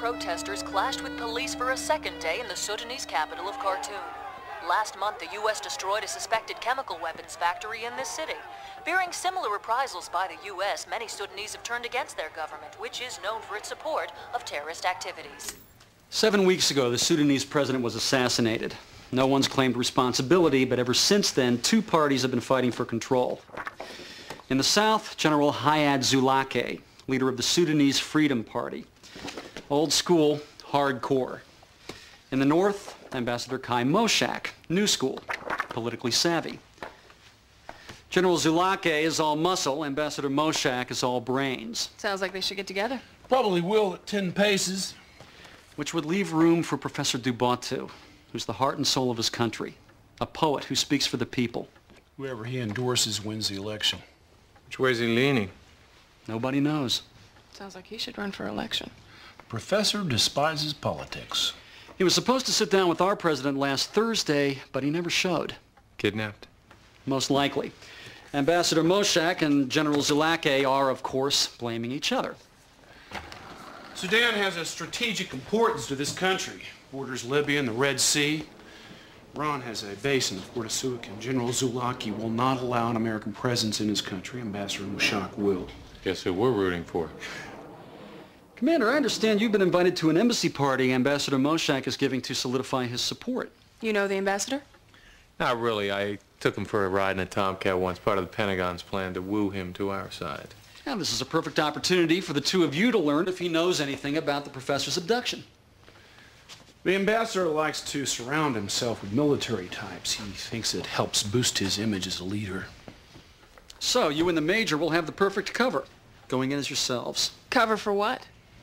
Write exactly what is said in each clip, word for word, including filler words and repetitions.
protesters clashed with police for a second day in the Sudanese capital of Khartoum. Last month, the U S destroyed a suspected chemical weapons factory in this city. Fearing similar reprisals by the U S, many Sudanese have turned against their government, which is known for its support of terrorist activities. Seven weeks ago, the Sudanese president was assassinated. No one's claimed responsibility, but ever since then, two parties have been fighting for control. In the south, General Hayat Zulake, leader of the Sudanese Freedom Party. Old school, hardcore. In the north, Ambassador Kai Moshak, new school, politically savvy. General Zulake is all muscle, Ambassador Moshak is all brains. Sounds like they should get together. Probably will at ten paces. Which would leave room for Professor Dubatu, who's the heart and soul of his country, a poet who speaks for the people. Whoever he endorses wins the election. Which way is he leaning? Nobody knows. Sounds like he should run for election. Professor despises politics. He was supposed to sit down with our president last Thursday, but he never showed. Kidnapped? Most likely. Ambassador Moshak and General Zulake are, of course, blaming each other. Sudan has a strategic importance to this country. Borders Libya and the Red Sea. Iran has a base in the Port of Suez, and General Zulaki will not allow an American presence in his country. Ambassador Moshak will. Guess who we're rooting for? Commander, I understand you've been invited to an embassy party Ambassador Moshak is giving to solidify his support. You know the ambassador? Not really. I took him for a ride in a Tomcat once, part of the Pentagon's plan to woo him to our side. Now, this is a perfect opportunity for the two of you to learn if he knows anything about the professor's abduction. The ambassador likes to surround himself with military types. He thinks it helps boost his image as a leader. So, you and the Major will have the perfect cover, going in as yourselves. Cover for what?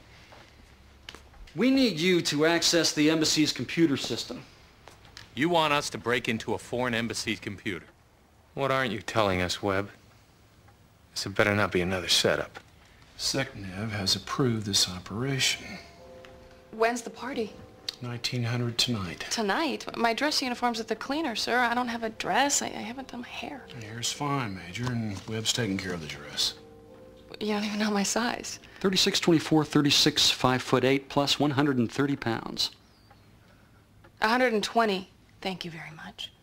We need you to access the embassy's computer system. You want us to break into a foreign embassy's computer? What aren't you telling us, Webb? This had better not be another setup. Seknev has approved this operation. When's the party? nineteen hundred tonight. Tonight? My dress uniform's at the cleaner, sir. I don't have a dress. I, I haven't done my hair. Your hair's fine, Major, and Webb's taking care of the dress. You don't even know my size. thirty-six twenty-four, thirty-six, five foot eight, plus one hundred thirty pounds. one hundred twenty. Thank you very much.